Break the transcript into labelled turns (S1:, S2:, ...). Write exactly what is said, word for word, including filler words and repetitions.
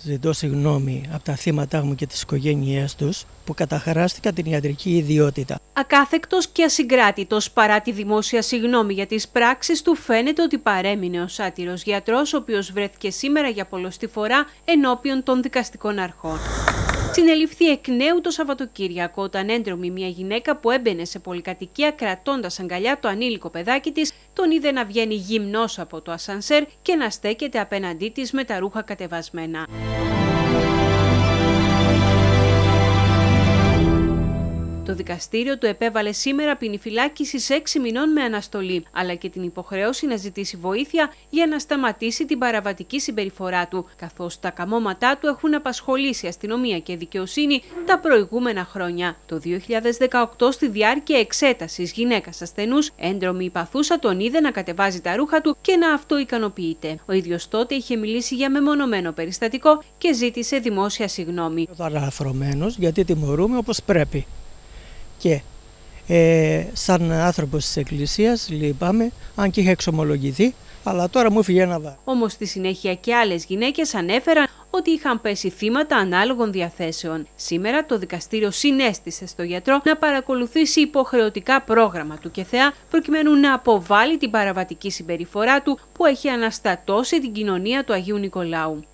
S1: Ζητώ συγγνώμη από τα θύματα μου και τις οικογένειές τους που καταχράστηκαν την ιατρική ιδιότητα.
S2: Ακάθεκτος και ασυγκράτητος παρά τη δημόσια συγγνώμη για τις πράξεις του, φαίνεται ότι παρέμεινε ο σάτυρος γιατρός, ο οποίος βρέθηκε σήμερα για πολλοστή φορά ενώπιον των δικαστικών αρχών. Συνελήφθη εκ νέου το Σαββατοκύριακο, όταν έντρομη μια γυναίκα που έμπαινε σε πολυκατοικία κρατώντας αγκαλιά το ανήλικο παιδάκι της, τον είδε να βγαίνει γυμνός από το ασανσέρ και να στέκεται απέναντί της με τα ρούχα κατεβασμένα. Το δικαστήριο του επέβαλε σήμερα ποινή φυλάκισης έξι μηνών με αναστολή, αλλά και την υποχρέωση να ζητήσει βοήθεια για να σταματήσει την παραβατική συμπεριφορά του, καθώς τα καμώματά του έχουν απασχολήσει αστυνομία και δικαιοσύνη τα προηγούμενα χρόνια. Το δύο χιλιάδες δεκαοκτώ, στη διάρκεια εξέτασης γυναίκας ασθενούς, έντρομη υπαθούσα τον είδε να κατεβάζει τα ρούχα του και να αυτοικανοποιείται. Ο ίδιος τότε είχε μιλήσει για μεμονωμένο περιστατικό και ζήτησε δημόσια συγγνώμη.
S1: Παραφρωμένος, γιατί τιμωρούμε όπως πρέπει. Και ε, σαν άνθρωπος της Εκκλησίας λυπάμαι, αν και είχα εξομολογηθεί, αλλά τώρα μου έφυγε ένα βάρος.
S2: Όμως στη συνέχεια και άλλες γυναίκες ανέφεραν ότι είχαν πέσει θύματα ανάλογων διαθέσεων. Σήμερα το δικαστήριο συνέστησε στο γιατρό να παρακολουθήσει υποχρεωτικά πρόγραμμα του ΚΕΘΕΑ προκειμένου να αποβάλει την παραβατική συμπεριφορά του που έχει αναστατώσει την κοινωνία του Αγίου Νικολάου.